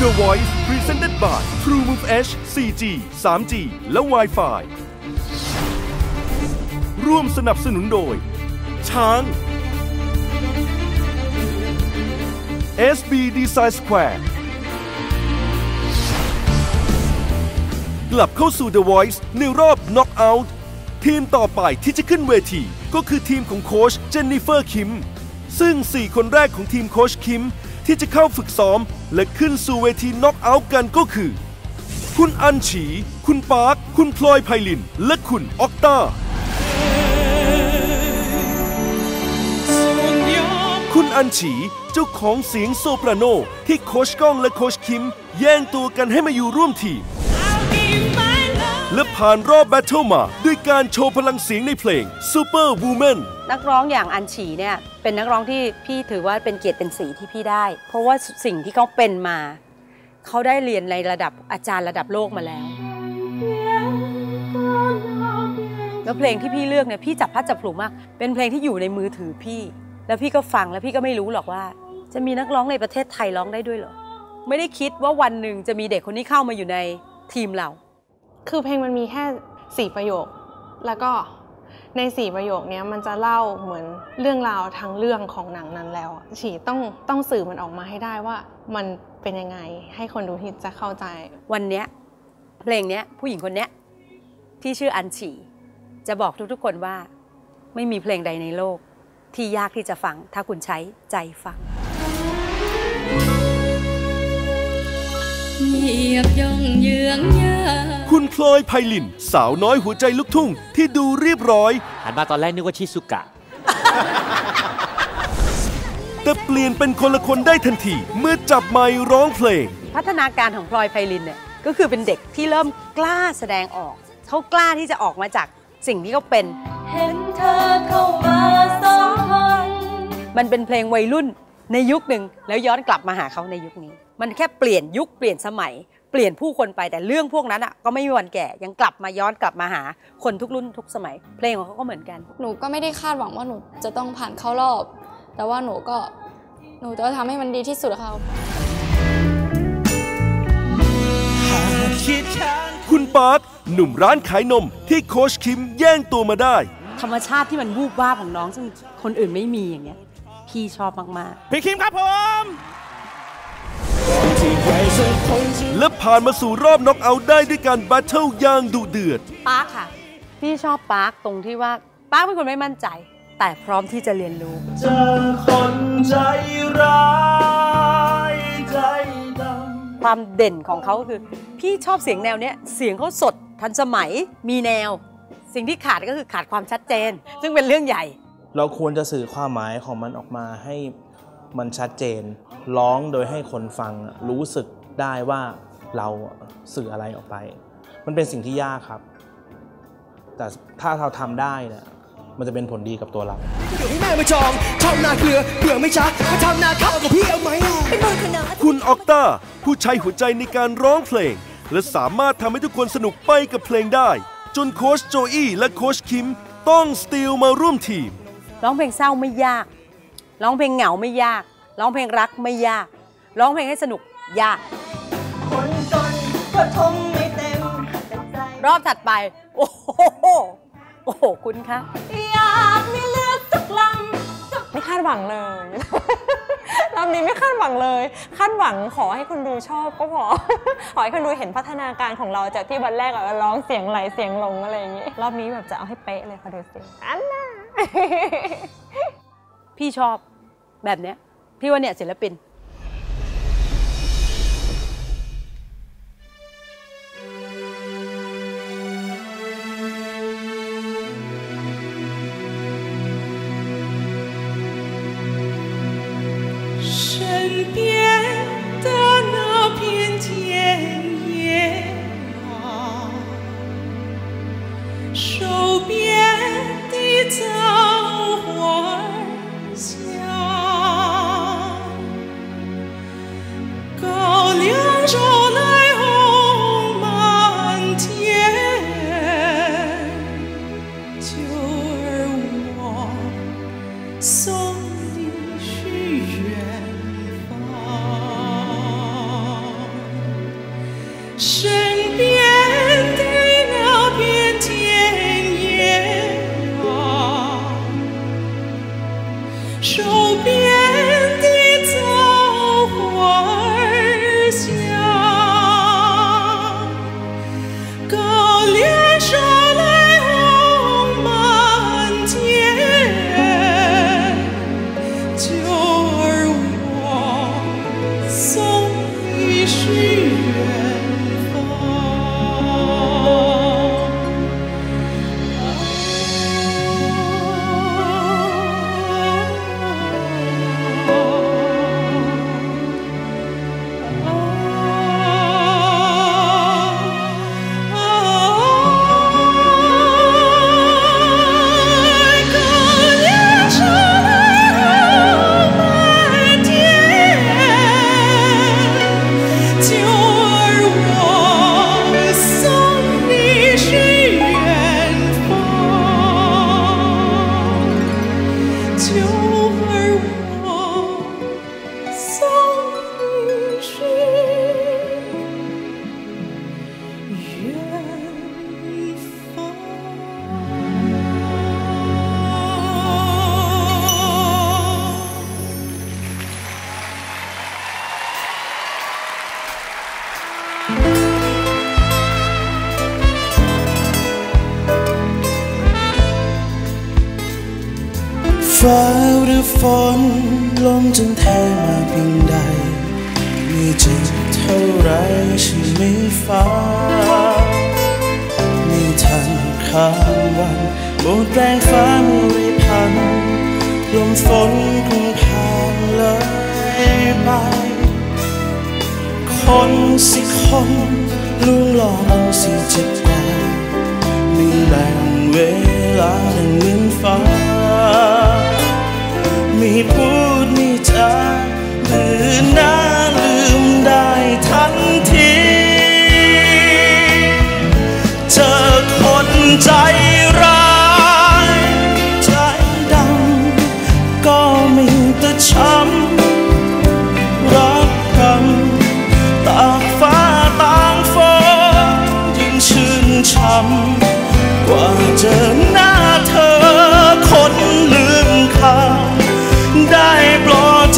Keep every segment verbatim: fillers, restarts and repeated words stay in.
The Voice Presented by TrueMove H โฟร์ จี ทรี จี และ Wi-Fi ร่วมสนับสนุนโดยช้าง เอส บี Design Square กลับเข้าสู่ The Voice ในรอบ Knockout ทีมต่อไปที่จะขึ้นเวทีก็คือทีมของโค้ชเจนนิเฟอร์คิมซึ่งสี่คนแรกของทีมโค้ชคิมที่จะเข้าฝึกซ้อมและขึ้นสู่เวทีน็อกเอาท์กันก็คือคุณอัญฉีคุณปาร์คคุณพลอยไพลินและคุณออกต้าคุณอัญฉีเจ้าของเสียงโซปราโนที่โค้ชก้องและโค้ชคิมแย่งตัวกันให้มาอยู่ร่วมทีมและผ่านรอบแบทเทิลมาด้วยการโชว์พลังเสียงในเพลง Super Woman นักร้องอย่างอัญฉีเนี่ยเป็นนักร้องที่พี่ถือว่าเป็นเกียรติเป็นศรีที่พี่ได้เพราะว่าสิ่งที่เขาเป็นมาเขาได้เรียนในระดับอาจารย์ระดับโลกมาแล้วแล้วเพลงที่พี่เลือกเนี่ยพี่จับพัดจับผูกมากเป็นเพลงที่อยู่ในมือถือพี่แล้วพี่ก็ฟังแล้วพี่ก็ไม่รู้หรอกว่าจะมีนักร้องในประเทศไทยร้องได้ด้วยเหรอไม่ได้คิดว่าวันหนึ่งจะมีเด็กคนนี้เข้ามาอยู่ในทีมเราคือเพลงมันมีแค่สี่ประโยคแล้วก็ในสี่ประโยคนี้มันจะเล่าเหมือนเรื่องราวทั้งเรื่องของหนังนั้นแล้วฉีต้องต้องสื่อมันออกมาให้ได้ว่ามันเป็นยังไงให้คนดูที่จะเข้าใจวันนี้เพลงนี้ผู้หญิงคนนี้ที่ชื่ออัญฉีจะบอกทุกๆคนว่าไม่มีเพลงใดในโลกที่ยากที่จะฟังถ้าคุณใช้ใจฟังเงียบย่องเยืองยาคุณพลอยไพลินสาวน้อยหัวใจลูกทุ่งที่ดูเรียบร้อยหันมาตอนแรกนึกว่าชิซุกะแต่เปลี่ยนเป็นคนละคนได้ทันทีเมื่อจับไมค์ร้องเพลงพัฒนาการของพลอยไพลินเนี่ยก็คือเป็นเด็กที่เริ่มกล้าแสดงออกเขากล้าที่จะออกมาจากสิ่งที่เขาเป็นเห็นเธอเข้ามาสัมพันธ์มันเป็นเพลงวัยรุ่นในยุคหนึ่งแล้วย้อนกลับมาหาเขาในยุคนี้มันแค่เปลี่ยนยุคเปลี่ยนสมัยเปลี่ยนผู้คนไปแต่เรื่องพวกนั้นอ่ะก็ไม่มีวันแก่ยังกลับมาย้อนกลับมาหาคนทุกรุ่นทุกสมัยเพลงของเขาก็เหมือนกันหนูก็ไม่ได้คาดหวังว่าหนูจะต้องผ่านเข้ารอบแต่ว่าหนูก็หนูจะทำให้มันดีที่สุดค่ะคุณปาร์คหนุ่มร้านขายนมที่โค้ชคิมแย่งตัวมาได้ธรรมชาติที่มันวูบวาบของน้องซึ่งคนอื่นไม่มีอย่างเงี้ยพี่ชอบมากๆพี่คิมครับผมและผ่านมาสู่รอบน็อกเอาท์ได้ด้วยการแบทเทิลอย่างดุเดือดปาร์คค่ะพี่ชอบปาร์คตรงที่ว่าปาร์คเป็นคนไม่มั่นใจแต่พร้อมที่จะเรียนรู้เจอคนใจร้ายใจดำความเด่นของเขาคือพี่ชอบเสียงแนวเนี้ยเสียงเขาสดทันสมัยมีแนวสิ่งที่ขาดก็คือขาดความชัดเจนซึ่งเป็นเรื่องใหญ่เราควรจะสื่อความหมายของมันออกมาให้มันชัดเจนร้องโดยให้คนฟังรู้สึกได้ว่าเราสื่ออะไรออกไปมันเป็นสิ่งที่ยากครับแต่ถ้าเราทำได้เนี่ยมันจะเป็นผลดีกับตัวเราเดี๋ยวให้แม่มาจองชอบนาเกลือเผื่อไม่ชักมาทำนาข้าวกับพี่เอาไหมคุณออกต้าผู้ใช้หัวใจในการร้องเพลงและสามารถทำให้ทุกคนสนุกไปกับเพลงได้จนโค้ชโจอี้และโค้ชคิมต้องสตีลมาร่วมทีมร้องเพลงเศร้าไม่ยากร้องเพลงเหงาไม่ยากร้องเพลงรักไม่ยากร้องเพลงให้สนุกยากคนจนก็ทมไม่เต็มรอบถัดไปโอ้โหโอ้โหคุณคะอยากมีเลือกสักลำไม่คาดหวังเลยรอบนี้ไม่คาดหวังเลยคาดหวังขอให้คนดูชอบก็พอขอให้คนดูเห็นพัฒนาการของเราจากที่วันแรกอะร้องเสียงไหลเสียงลงอะไรอย่างงี้รอบนี้แบบจะเอาให้เป๊ะเลยค่ะดูสิอันน่ะพี่ชอบแบบเนี้ยพี่ว่าเนี่ยศิลปิน送你去远方。 身边的那片田野啊，手边的枣花儿香，高粱梢来红满天，九儿我送你去远ฟ้าหรือฝนลมจนเทมาเพียงใดมีเจ็บเท่าไรใช่ไหมฟ้ามีทันข้ามวันหมดแรงฟ้ามือริพันลมฝนคงผ่านเลยไปคนสิคนลุงหลอกสิเจ็บกว่ามีแบ่งเวลาดังเหมือนฟ้ามีพูดมีจาหรือน่าลืมได้ทันทีเจอคนใจร้ายใจดำก็มีแต่ช้ำรักกันตากฟ้าต่างฝนยิ่งชื่นช้ำกว่าเจอหน้าเธอคนลืมเขาได้ปลอด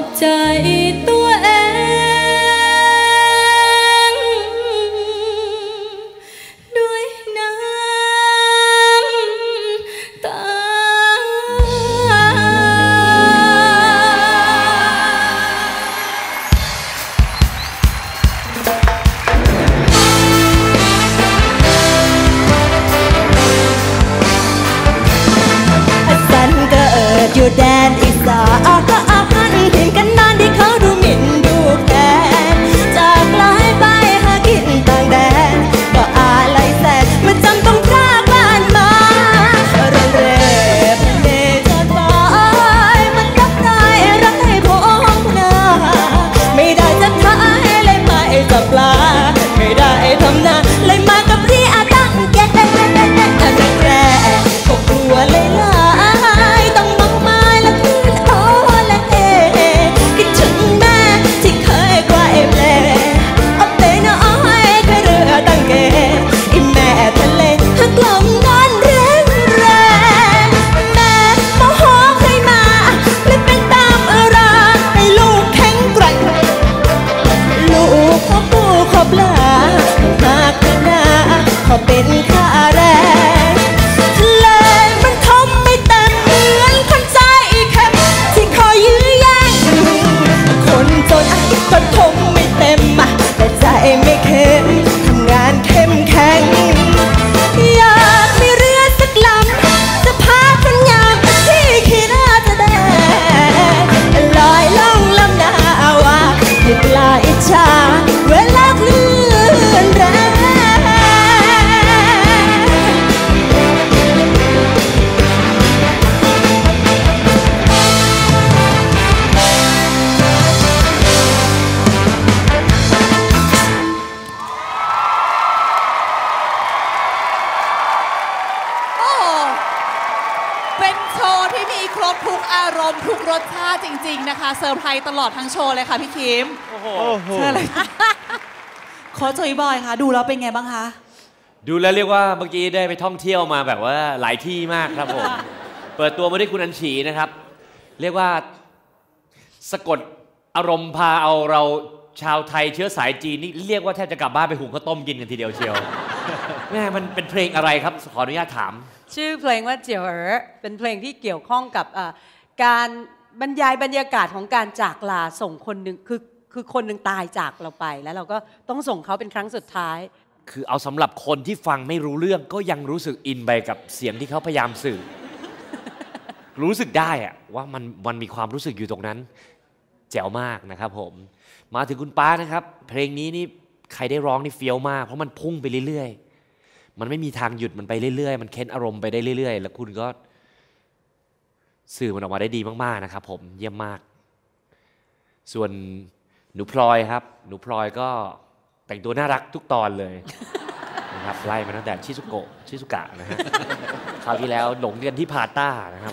ใจตัวเองด้วยน้ำตาสันเกิดอยู่แดนอีสานก็อาหันเห็นกันนานที่เขาดูหมิ่นดูแคลนจากหลายไปหากินต่างแดนก็อาลัยแสนมันจำต้องพรากบ้านมาเรื่องเร่เป็นเดชจฟ้ายมันรักได้รักให้พงนาไม่ได้จะท้ายเลยไม่จับปลาไม่ได้ทำนาเลยมากับพี่อาตั้งแกอันแรกก็กลัวเลยล่ะต้องมองมาแล้วคืนโอ้และเอคิดถึงแม่ที่เคยกวาดแผลเอาเปน้อยเคยเรือตั้งเกอินแม่ทะเลหักลมนอนแรงแรงแม่โมโหใครมาเลยเป็นตามเอราให้ลูกแข็งแกร่งลูกขอปูขอปลาหากเธอหน้าขอเป็นค่าแรงทะเลมันทมไม่เต็มเหมือนคนใจแข็งที่คอยยื้อแย่งคนจนก็ทมไม่เต็มแต่ใจไม่เข็มทำงานเข้มแข็งอยากมีเรือสักลำจะพาคนงามที่ขีราจะแดงลอยล่องลำนาวาให้ปลาอิจฉาเวลาคลื่นแรงมทุกรสชาติจริงๆนะคะเซอร์ไพรส์ตลอดทั้งโชว์เลยค่ะพี่คิมโอ้โหเชิญเลยโค้ชโจยบอยค่ะดูแล้วเป็นไงบ้างคะดูแล้วเรียกว่าเมื่อกี้ได้ไปท่องเที่ยวมาแบบว่าหลายที่มากครับผมเปิดตัวมาด้วยคุณอัญชีนะครับเรียกว่าสะกดอารมณ์พาเอาเราชาวไทยเชื้อสายจีนนี่เรียกว่าแทบจะกลับบ้านไปหุงข้าวต้มกินกันทีเดียวเชียวแม่มันเป็นเพลงอะไรครับขออนุญาตถามชื่อเพลงว่าเจียวเอ๋อเป็นเพลงที่เกี่ยวข้องกับการบรรยายบรรยากาศของการจากลาส่งคนหนึ่งคือคือคนหนึ่งตายจากเราไปแล้วเราก็ต้องส่งเขาเป็นครั้งสุดท้ายคือเอาสำหรับคนที่ฟังไม่รู้เรื่องก็ยังรู้สึกอินไปกับเสียงที่เขาพยายามสื่อ รู้สึกได้อะว่ามันมันมีความรู้สึกอยู่ตรงนั้นแจ๋วมากนะครับผมมาถึงคุณป้านะครับเพลงนี้นี่ใครได้ร้องนี่เฟี้ยวมากเพราะมันพุ่งไปเรื่อยๆมันไม่มีทางหยุดมันไปเรื่อยๆมันเค้นอารมณ์ไปได้เรื่อยๆแล้วคุณก็สื่อมันออกมาได้ดีมากๆนะครับผมเยี่ยมมากส่วนหนูพลอยครับหนูพลอยก็แต่งตัวน่ารักทุกตอนเลยนะครับไล่มาตั้งแต่ชิซุโกะชิซุกะนะฮะคราวที่แล้วหลงเรียนที่พาต้านะครับ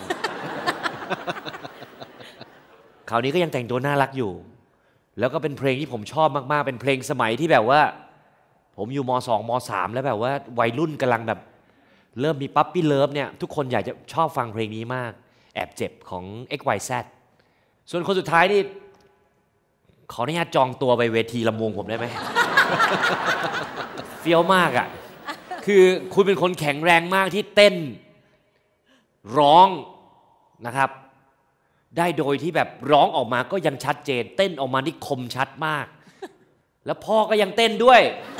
คราวนี้ก็ยังแต่งตัวน่ารักอยู่แล้วก็เป็นเพลงที่ผมชอบมากๆเป็นเพลงสมัยที่แบบว่าผมอยู่มสองมสามแล้วแบบว่าวัยรุ่นกำลังแบบเริ่มมีปั๊ปปี้เลิฟเนี่ยทุกคนอยากจะชอบฟังเพลงนี้มากแอบเจ็บของ เอ็กซ์ วาย แซด ส่วนคนสุดท้ายนี่ขออนุญาตจองตัวไปเวทีลำวงผมได้ไหม เฟี้ยวมากอ่ะคือคุณเป็นคนแข็งแรงมากที่เต้นร้องนะครับได้โดยที่แบบร้องออกมาก็ยังชัดเจนเต้นออกมานี่คมชัดมากแล้วพ่อก็ยังเต้นด้วย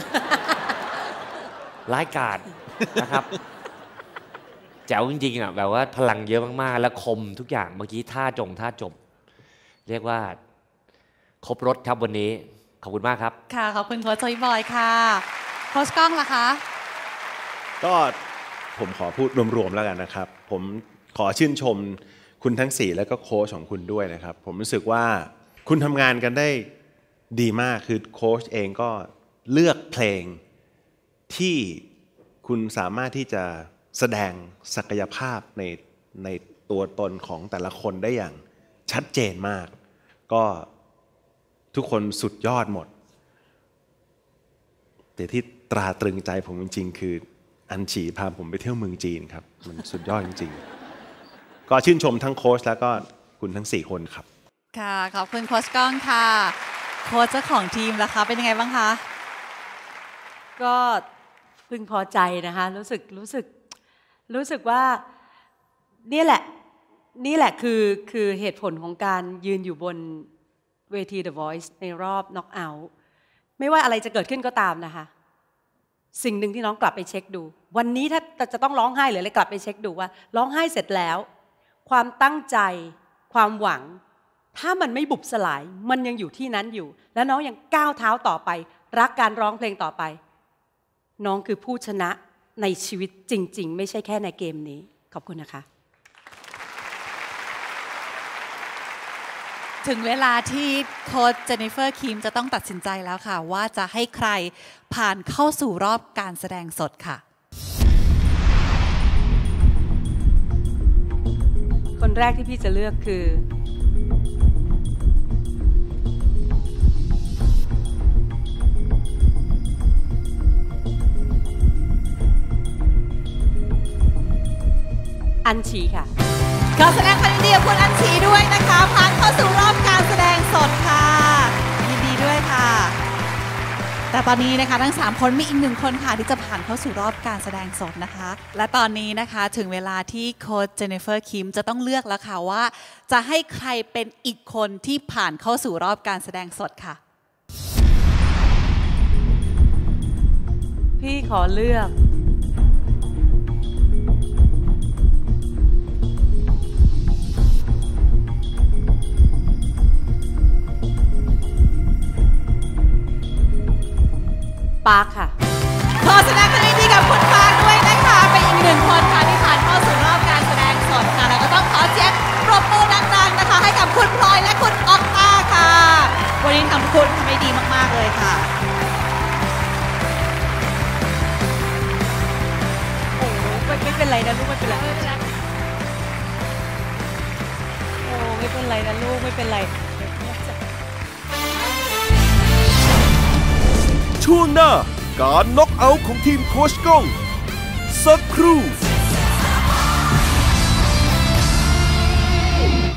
ร้ายกาจนะครับแจ๋วจริงๆอ่ะแบบว่าพลังเยอะมากๆแล้วคมทุกอย่างเมื่อกี้ท่าจงท่าจบเรียกว่าครบรถครับวันนี้ขอบคุณมากครับค่ะขอบคุณโค้ชโจยบอยค่ะโค้ชก้องล่ะคะก็ผมขอพูดรวมๆแล้วกันนะครับผมขอชื่นชมคุณทั้งสี่แล้วก็โค้ชของคุณด้วยนะครับผมรู้สึกว่าคุณทำงานกันได้ดีมากคือโค้ชเองก็เลือกเพลงที่คุณสามารถที่จะแสดงศักยภาพในในตัวตนของแต่ละคนได้อย่างชัดเจนมากก็ทุกคนสุดยอดหมดแต่ที่ตราตรึงใจผมจริงๆคืออัญชีพาผมไปเที่ยวเมืองจีนครับมันสุดยอดจริงๆก็ชื่นชมทั้งโค้ชแล้วก็คุณทั้งสี่คนครับค่ะขอบคุณโค้ชก้องค่ะโค้ชเจ้าของทีมล่ะคะเป็นยังไงบ้างคะก็พึงพอใจนะคะรู้สึกรู้สึกรู้สึกว่านี่แหละนี่แหละคือคือเหตุผลของการยืนอยู่บนเวที The Voice ในรอบ Knock Out ไม่ว่าอะไรจะเกิดขึ้นก็ตามนะคะสิ่งหนึ่งที่น้องกลับไปเช็คดูวันนี้ถ้าจะต้องร้องไห้หรืออะไรกลับไปเช็คดูว่าร้องไห้เสร็จแล้วความตั้งใจความหวังถ้ามันไม่บุบสลายมันยังอยู่ที่นั้นอยู่แล้วน้องยังก้าวเท้าต่อไปรักการร้องเพลงต่อไปน้องคือผู้ชนะในชีวิตจริงๆไม่ใช่แค่ในเกมนี้ขอบคุณนะคะถึงเวลาที่โค้ชเจนนิเฟอร์คิมจะต้องตัดสินใจแล้วค่ะว่าจะให้ใครผ่านเข้าสู่รอบการแสดงสดค่ะคนแรกที่พี่จะเลือกคืออัญชีค่ะขอแสดงความยินดีกับคุณอัญชีด้วยนะคะผ่านเข้าสู่รอบการแสดงสดค่ะยินดีด้วยค่ะแต่ตอนนี้นะคะทั้งสามคนมีอีกหนึ่งคนค่ะที่จะผ่านเข้าสู่รอบการแสดงสดนะคะและตอนนี้นะคะถึงเวลาที่โค้ชเจนนิเฟอร์คิมจะต้องเลือกแล้วค่ะว่าจะให้ใครเป็นอีกคนที่ผ่านเข้าสู่รอบการแสดงสดค่ะพี่ขอเลือกปาร์คค่ะขอแสดงความยินดีกับคุณปาร์คด้วยนะคะเป็นอีกหนึ่งคนค่ะที่ผ่านเข้าสู่รอบการแสดงสดค่ะแล้วก็ต้องขอเสียงปรบมือดังๆนะคะให้กับคุณพลอยและคุณออกต้าค่ะวันนี้ทำคุณทำได้ดีมากๆเลยค่ะโอ้ไม่ไม่เป็นไรนะลูกไม่เป็นไรโอ้ไม่เป็นไรนะลูกไม่เป็นไรช่วงหน้าการน็อกเอาท์ของทีมโค้ชก้องสักครู่